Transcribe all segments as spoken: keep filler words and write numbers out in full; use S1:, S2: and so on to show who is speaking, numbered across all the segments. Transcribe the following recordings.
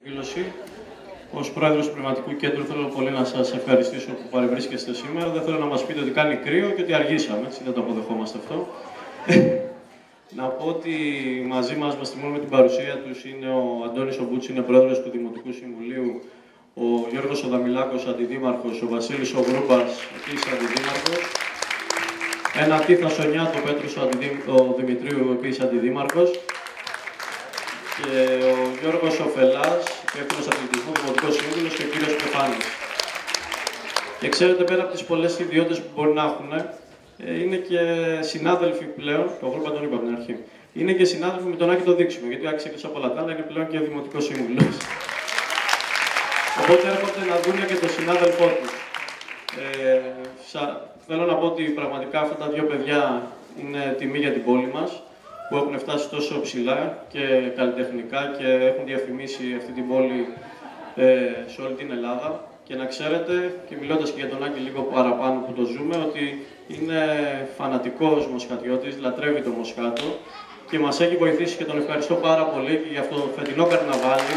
S1: Δήλωση. Ως πρόεδρος του Πνευματικού Κέντρου θέλω πολύ να σας ευχαριστήσω που παρευρίσκεστε σήμερα. Δεν θέλω να μας πείτε ότι κάνει κρύο και ότι αργήσαμε, έτσι δεν το αποδεχόμαστε αυτό. Να πω ότι μαζί μας μας τιμούν με την παρουσία τους είναι ο Αντώνης Ομπούτσι, είναι πρόεδρος του Δημοτικού Συμβουλίου, ο Γιώργος Οδαμιλάκος, αντιδήμαρχος, ο Βασίλης ο Βρούμπας, επίσης αντιδήμαρχος, ένα Τίθα Σονιάτο, ο Πέτρος ο Δημητρίου, επίσης αντιδήμαρχος, και ο Γιώργος Οφελάς, υπεύθυνος αθλητισμού, δημοτικός σύμβουλος, και ο κύριος Κεφάνης. Και ξέρετε, πέρα από τις πολλές ιδιότητες που μπορεί να έχουν, είναι και συνάδελφοι πλέον, το Βρούμπα τον είπα από την αρχή, είναι και συνάδελφοι με τον Άκη το Δείξιμο, γιατί ο Άκης εκτός από όλα τα άλλα είναι πλέον και δημοτικός σύμβουλος. Οπότε έρχονται να δουν και τον συνάδελφό τους. Ε, σα... Θέλω να πω ότι πραγματικά αυτά τα δύο παιδιά είναι τιμή για την πόλη μας, που έχουν φτάσει τόσο ψηλά και καλλιτεχνικά και έχουν διαφημίσει αυτή την πόλη ε, σε όλη την Ελλάδα. Και να ξέρετε, και μιλώντας και για τον Άγγελ λίγο παραπάνω που το ζούμε, ότι είναι φανατικός μοσχατιώτης, λατρεύει το Μοσχάτο και μας έχει βοηθήσει και τον ευχαριστώ πάρα πολύ και για αυτό το φετινό καρναβάλι.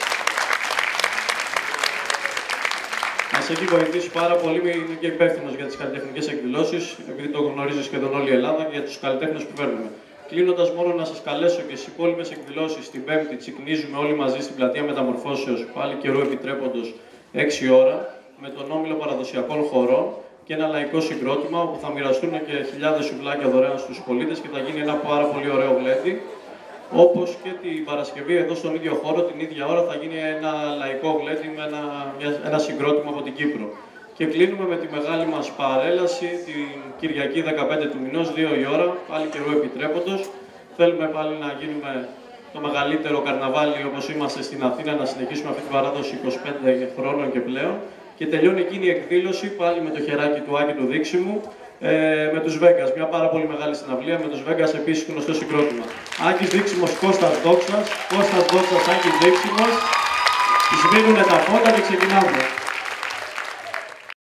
S1: Μας έχει βοηθήσει πάρα πολύ, είναι και υπεύθυνος για τις καλλιτεχνικές εκδηλώσεις, επειδή το γνωρίζει σχεδόν όλη η Ελλάδα, και για τους καλλιτέχνες που παίρνουμε. Κλείνοντας, μόνο να σας καλέσω και στις υπόλοιπες εκδηλώσεις, την Πέμπτη τσικνίζουμε όλοι μαζί στην πλατεία Μεταμορφώσεως, πάλι καιρού επιτρέποντος, έξι ώρα, με τον Όμιλο Παραδοσιακών Χωρών και ένα λαϊκό συγκρότημα, όπου θα μοιραστούν και χιλιάδες σουβλάκια δωρεάν στους πολίτες και θα γίνει ένα πάρα πολύ ωραίο γλέντι. Όπως και την Παρασκευή, εδώ στον ίδιο χώρο, την ίδια ώρα, θα γίνει ένα λαϊκό γλέντι με ένα, ένα συγκρότημα από την Κύπρο. Και κλείνουμε με τη μεγάλη μας παρέλαση την Κυριακή δεκαπέντε του μηνός, δύο η ώρα, πάλι καιρού επιτρέποντος. Θέλουμε πάλι να γίνουμε το μεγαλύτερο καρναβάλι όπως είμαστε στην Αθήνα, να συνεχίσουμε αυτή την παράδοση είκοσι πέντε χρόνων και πλέον. Και τελειώνει εκείνη η εκδήλωση πάλι με το χεράκι του Άκη του Δείξιμου, ε, με τους Βέγκας. Μια πάρα πολύ μεγάλη συναυλία με τους Βέγκας, επίσης γνωστό συγκρότημα. Άκης Δείξιμος, Κώστας Δόξας, Κώστας Δόξας, Άκης Δείξιμος. Σβήνουν τα φώτα και ξεκινάμε.